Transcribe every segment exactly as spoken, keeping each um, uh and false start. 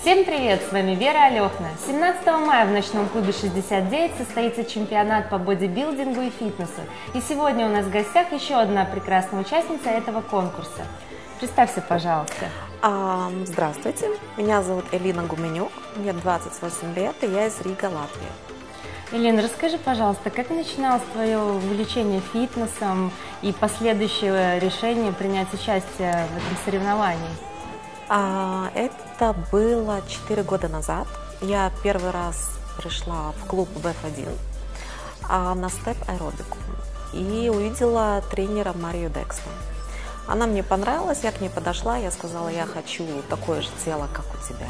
Всем привет! С вами Вера Алехна. семнадцатого мая в ночном клубе шестьдесят девять состоится чемпионат по бодибилдингу и фитнесу. И сегодня у нас в гостях еще одна прекрасная участница этого конкурса. Представься, пожалуйста. Здравствуйте, меня зовут Элина Гуменюк, мне двадцать восемь лет, и я из Рига, Латвия. Элина, расскажи, пожалуйста, как начиналось твое увлечение фитнесом и последующее решение принять участие в этом соревновании? А, это было четыре года назад. Я первый раз пришла в клуб вэ эф один а, на степ-аэробику и увидела тренера Марию Декстон. Она мне понравилась, я к ней подошла, я сказала, я хочу такое же тело, как у тебя.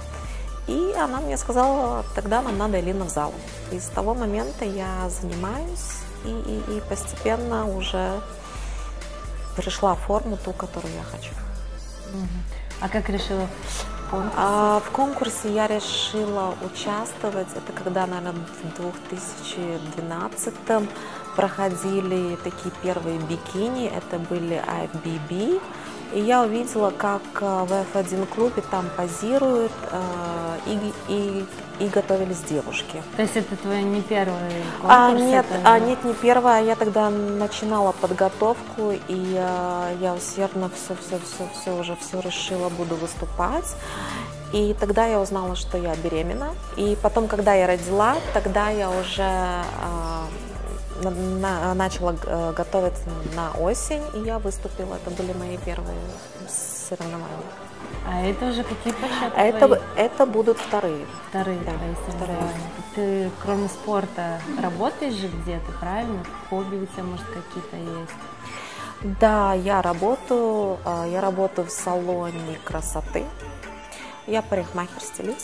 И она мне сказала, тогда нам надо, Элина, в зал. И с того момента я занимаюсь и, и, и постепенно уже пришла в форму ту, которую я хочу. А как решила в конкурсе? А, в конкурсе я решила участвовать. Это когда, наверное, в две тысячи двенадцатом проходили такие первые бикини. Это были ай эф би би. И я увидела, как в эф один клубе там позируют э, и, и, и готовились девушки. То есть это твой не первый конкурс? А, нет, это... а, нет, не первая. Я тогда начинала подготовку, и э, я усердно все, все, все, все уже все решила, буду выступать. И тогда я узнала, что я беременна. И потом, когда я родила, тогда я уже э, на, на, начала готовиться на осень, и я выступила. Это были мои первые соревнования. А это уже какие по счету а это, это будут вторые. Вторые да, твои вторые. Ты, кроме спорта, работаешь же где-то, правильно? Хобби у тебя, может, какие-то есть? Да, я работаю, я работаю в салоне красоты. Я парикмахер-стилист.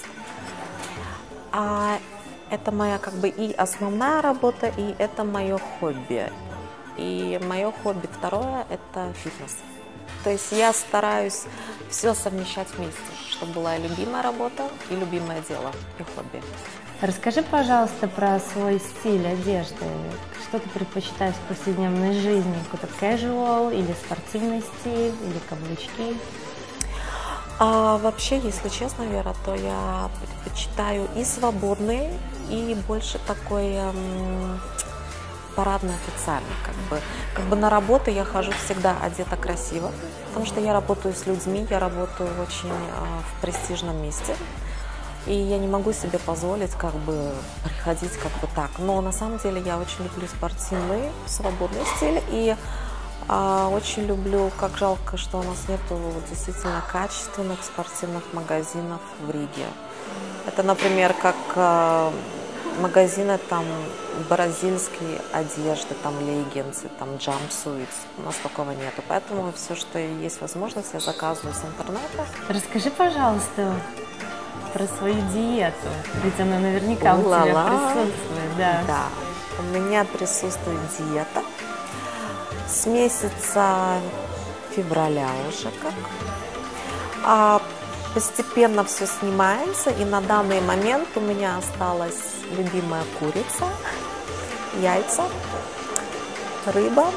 А это моя как бы и основная работа, и это мое хобби. И мое хобби второе – это фитнес. То есть я стараюсь все совмещать вместе, чтобы была и любимая работа, и любимое дело, и хобби. Расскажи, пожалуйста, про свой стиль одежды. Что ты предпочитаешь в повседневной жизни? Какой-то casual или спортивный стиль, или каблучки? А вообще, если честно, Вера, то я предпочитаю и свободный, и больше такой эм, парадный, официальный. Как бы. как бы на работу я хожу всегда одета красиво, потому что я работаю с людьми, я работаю очень э, в престижном месте. И я не могу себе позволить как бы приходить как бы так. Но на самом деле я очень люблю спортивный, свободный стиль. И а, очень люблю, как жалко, что у нас нету действительно качественных спортивных магазинов в Риге. Это, например, как а, магазины там бразильской одежды, там леггинсы, там джампсуитс. У нас такого нету. Поэтому все, что есть возможность, я заказываю с интернета. Расскажи, пожалуйста, про свою диету, ведь она наверняка у, у тебя присутствует. Да. да, у меня присутствует диета с месяца февраля уже как. А постепенно все снимается, и на данный момент у меня осталась любимая курица, яйца, рыба,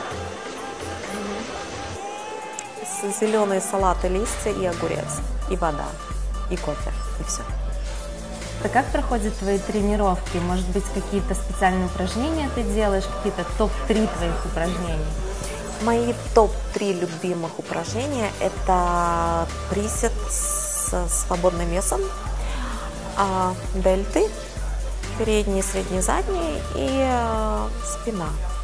зеленые салаты, листья и огурец, и вода. И кофе, и все. А как проходят твои тренировки? Может быть, какие-то специальные упражнения ты делаешь, какие-то топ три твоих упражнений? Мои топ три любимых упражнения – это присед с свободным весом, дельты, передние, средние, задние и спина.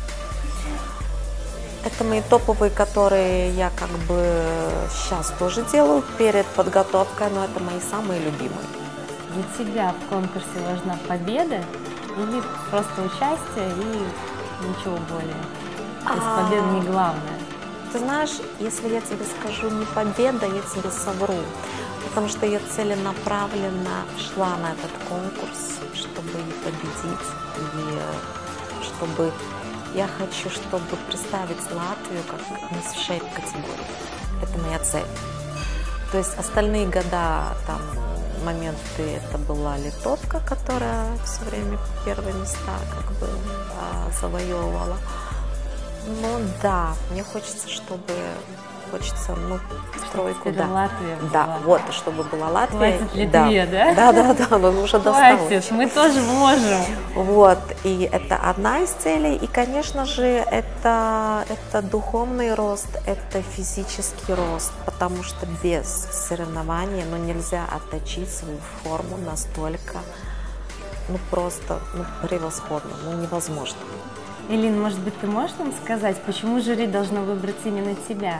Это мои топовые, которые я как бы сейчас тоже делаю перед подготовкой, но это мои самые любимые. Для тебя в конкурсе важна победа или просто участие и ничего более? То есть а... победа не главное. Ты знаешь, если я тебе скажу не победа, я тебе совру. Потому что я целенаправленно шла на этот конкурс, чтобы победить и чтобы... Я хочу, чтобы представить Латвию как мисс шейп категории. Это моя цель. То есть остальные года, там, моменты, это была литовка, которая все время первые места как бы а, завоевывала. Ну да, мне хочется, чтобы хочется, ну, в тройку, да. Латвия была. Да, вот, чтобы была Латвия. Хватит ли да. две, да? Да, да, да, но уже досталось. Хватит, мы тоже можем. Вот, и это одна из целей, и, конечно же, это, это духовный рост, это физический рост, потому что без соревнований, ну, нельзя отточить свою форму настолько, ну, просто, ну, превосходно, ну, невозможно. Элин, может быть, ты можешь нам сказать, почему жюри должно выбрать именно тебя?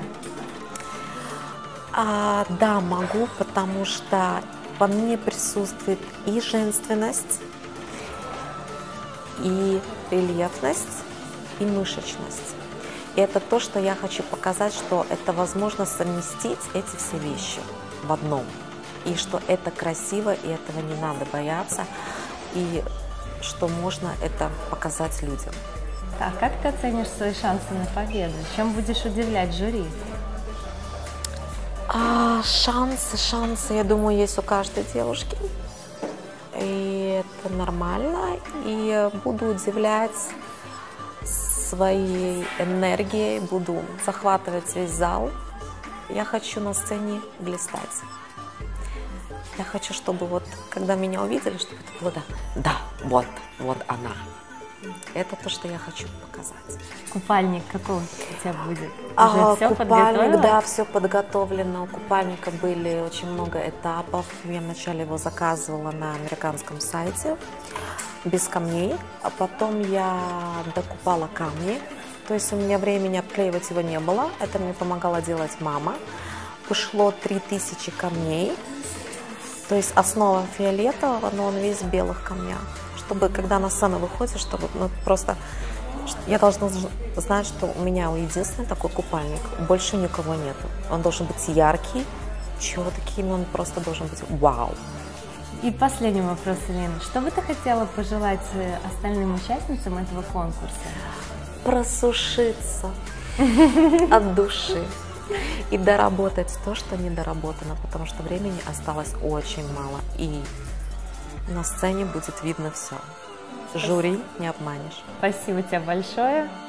А, да, могу, потому что во мне присутствует и женственность, и рельефность, и мышечность. И это то, что я хочу показать, что это возможно совместить эти все вещи в одном. И что это красиво, и этого не надо бояться, и что можно это показать людям. Так, как ты оценишь свои шансы на победу? Чем будешь удивлять жюри? А, шансы, шансы, я думаю, есть у каждой девушки. И это нормально. И буду удивлять своей энергией, буду захватывать весь зал. Я хочу на сцене блистать. Я хочу, чтобы вот, когда меня увидели, чтобы это было, да, да, вот, вот она. Это то, что я хочу показать. Купальник какой у тебя будет? А, Уже все купальник, да, все подготовлено. У купальника были очень много этапов. Я вначале его заказывала на американском сайте без камней, а потом я докупала камни. То есть у меня времени обклеивать его не было. Это мне помогала делать мама. Ушло три тысячи камней. То есть основа фиолетового, но он весь в белых камнях. Чтобы, когда на сцену выходишь, чтобы, ну, просто, я должна знать, что у меня единственный такой купальник, больше никого нету. Он должен быть яркий, четкий, он просто должен быть вау. И последний вопрос, Элин. Что бы ты хотела пожелать остальным участницам этого конкурса? Просушиться от души и доработать то, что недоработано, потому что времени осталось очень мало. И на сцене будет видно все. Жюри не обманешь. Спасибо тебе большое.